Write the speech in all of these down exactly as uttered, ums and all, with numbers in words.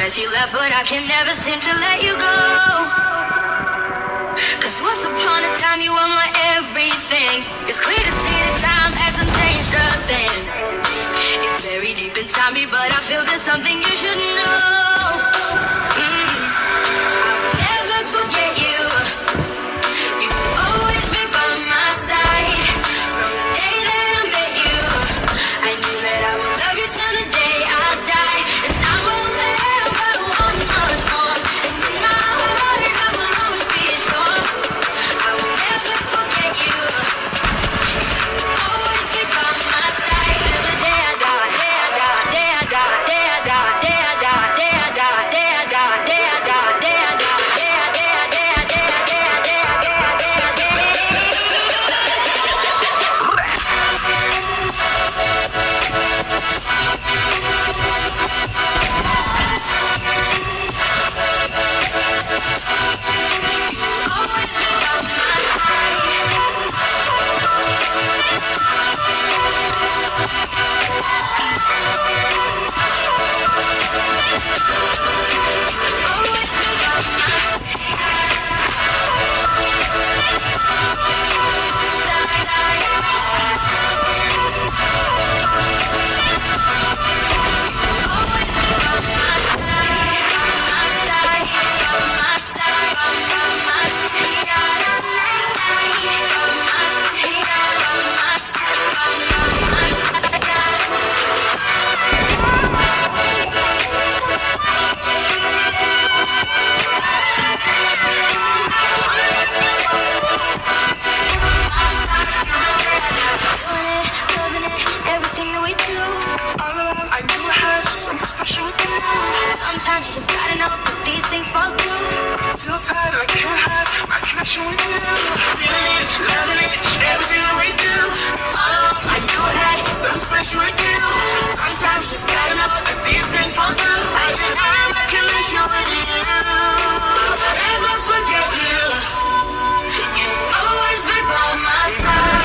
as you left, but I can never seem to let you go. Cause once upon a time you were my everything. It's clear to see that time hasn't changed a thing. It's very deep inside me, but I feel there's something you should know. Mm. I will never forget you. You will always be by my side. From the day that I met you, I knew that I would love you till the day I die. And I will never want much more. And in my heart I will always be sure. I will never forget you. You will always be by my side till the day I die. Day I die, day I die, day I die, day I die, day I die, day I die, day I die, day I die, day I day I day I day I day I day I day I day I day I. Always be by my side. Always be by my everything that we do. All along I knew I had something special with you. Sometimes you just gotta know that these things fall through. I'm still tired, I can't hide my connection with you. Feeling it, loving it, everything that we do. All along I knew I had something special with you. Sometimes you just gotta know that these things fall through. I can have my connection with you. Never forget you. You always be by my side.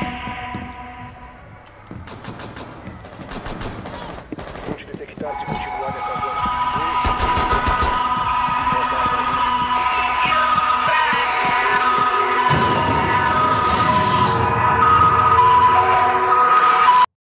Starts with you.